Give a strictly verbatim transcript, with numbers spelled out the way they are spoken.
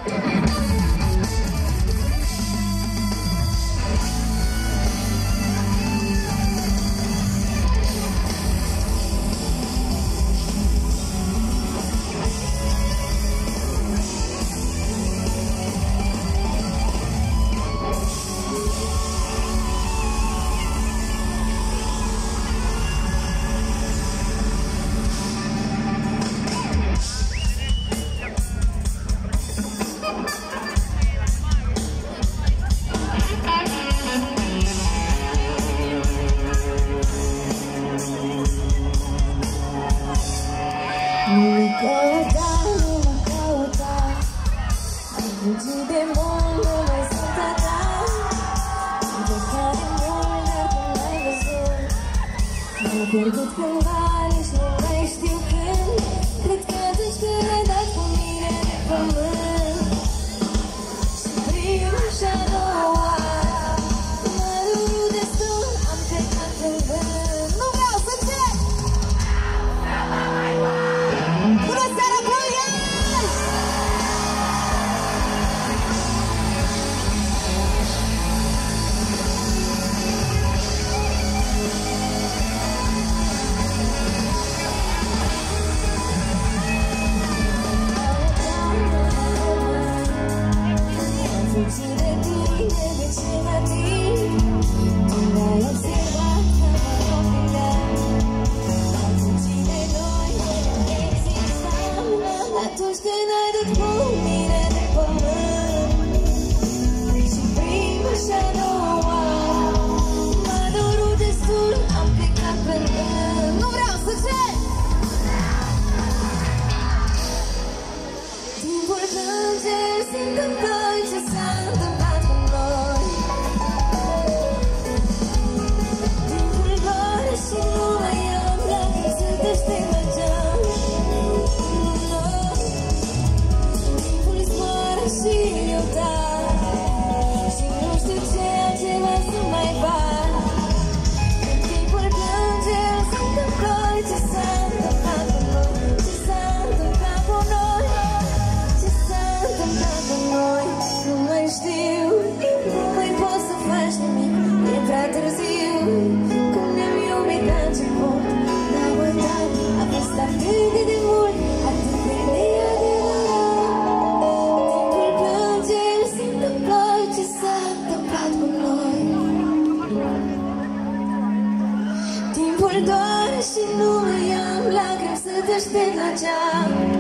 Nu mă căuta, nu mă căuta, ai fugit de mult, nu mai sunt a ta. Am plecat de mult, dar tu n-ai văzut. M-am pierdut cândva, nici nu mai știu când. Cred că atunci când ai dat cu mine de pământ. Și prima și a doua m-a durut destul, am plecat în vânt. Nu vreau să cer! Bună seara, Florian! Am fugit de tine, de ce mă timp? Tu m-ai observat că mă copilam. Am fugit de noi, de nu existam atunci când ai dat cu mine de pământ. Și prima și a doua m-a durut destul, am plecat pe rând. Nu vreau să cer! Timpul plânge, simt în noi ce s-a întâmplat cu noi. Timpul doare și nu mai am lacrimi să te șterg la geam. Timpul zboară și eu dau și nu știu ce altceva să mai fac. Când timpul plânge, simt în noi ce s-a întâmplat cu noi. Ce s-a întâmplat cu noi. Ce s-a întâmplat cu noi. Nu mai știu, nu mai poți să faci nimic. E prea târziu, cum ne-am iubit la început. N-am uitat, a fost atât de demult, atât de neadevărat. Timpul plânge, simt în ploi ce s-a întâmplat cu noi. Timpul doare și nu mai am lacrimi să te șterg la geam.